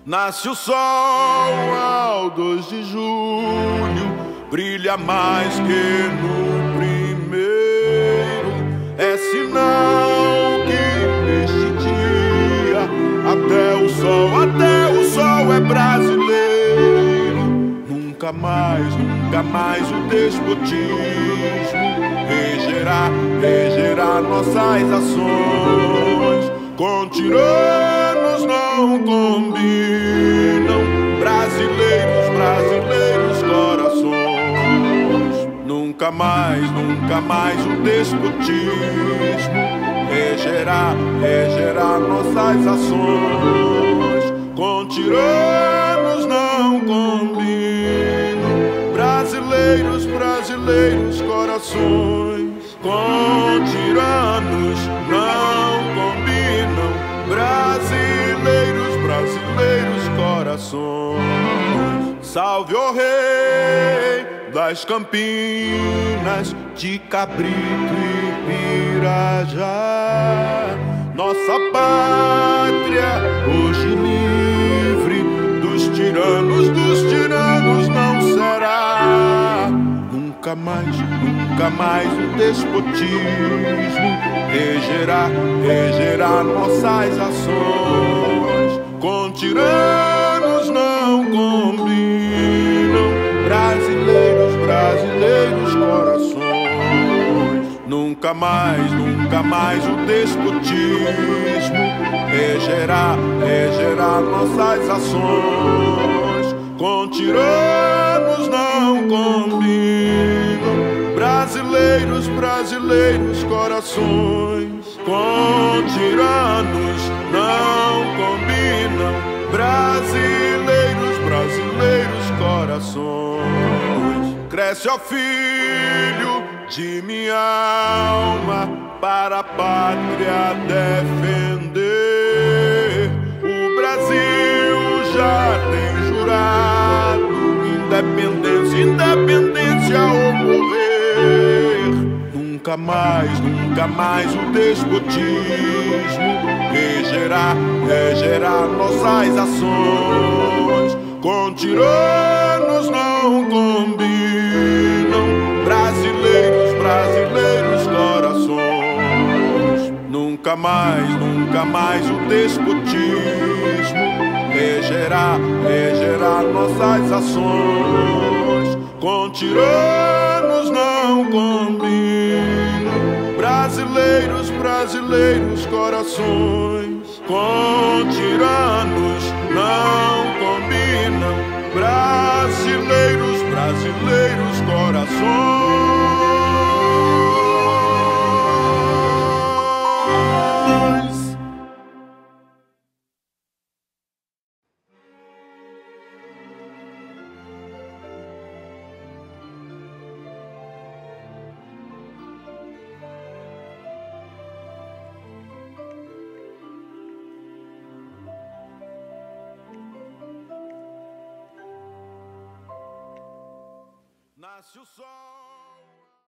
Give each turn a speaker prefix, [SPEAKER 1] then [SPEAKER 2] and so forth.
[SPEAKER 1] Nasce o sol ao 2 de julho, brilha mais que no primeiro. É sinal que neste dia até o sol é brasileiro. Nunca mais o despotismo regerá nossas ações. Com tiranos não combinam brasileiros corações. Nunca mais o despotismo regerá nossas ações. Com tiranos não combinam brasileiros corações. Com tiranos não combinam brasileiros corações. Salve o rei das Campinas, de Cabrito e Pirajá. Nossa pátria hoje livre dos tiranos não será. Nunca mais o despotismo regerá nossas ações. Com tiranos não combinam brasileiros corações. Nunca mais o despotismo regerá nossas ações. Com tiranos não combinam brasileiros corações. Com tiranos não combinam brasileiros corações. Cresce, ó filho de minha alma, para a pátria defender. O Brasil já tem jurado independência ou morrer. Nunca mais o despotismo regerá nossas ações. Com tiranos não combinam brasileiros corações. Nunca mais o despotismo regerá nossas ações. Com tiranos não combinam brasileiros corações. Com tiranos não combinam brasileiros corações. Nasce o sol